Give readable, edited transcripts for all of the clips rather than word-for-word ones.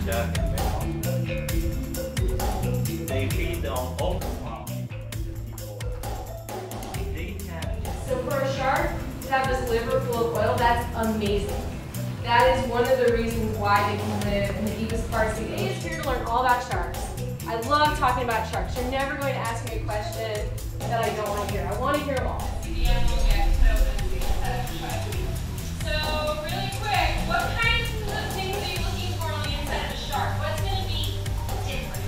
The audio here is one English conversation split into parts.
shark and mammal. They feed on open farms. So for a shark to have this liver full of oil, that's amazing. That is one of the reasons why they can live in the deepest parts of the ocean. He is here to learn all about sharks. I love talking about sharks. You're never going to ask me a question that I don't want to hear. I want to hear them all. So really quick, what kinds of things are you looking for on the inside of a shark? What's going to be different?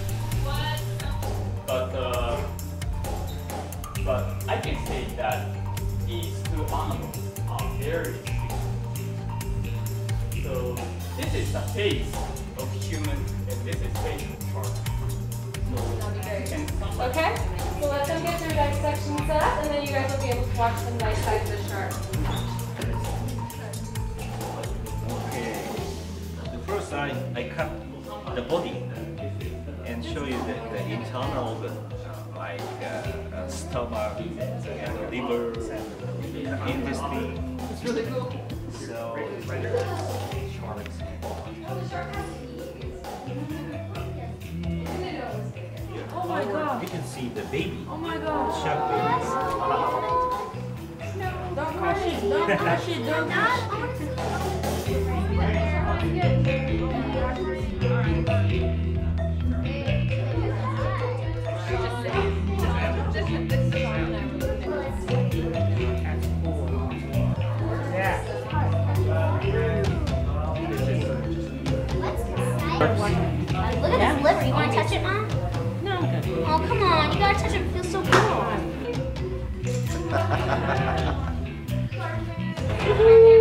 But I can say that these two animals are very different. So this is the face of human and this is face of shark. That'll be great. Okay, so let them get their dissection set up and then you guys will be able to watch them dissect the shark. Okay. The first I cut the body and show you the internal organ like stomach and liver, intestine. It's really cool. So Oh my god. you can see the baby. Oh my god. Shark Don't crush it. Don't crush it. Don't crush it. Look at this liver. You want to touch it, Mom? No, I'm good. Oh, come on. You got to touch it. It feels so cool.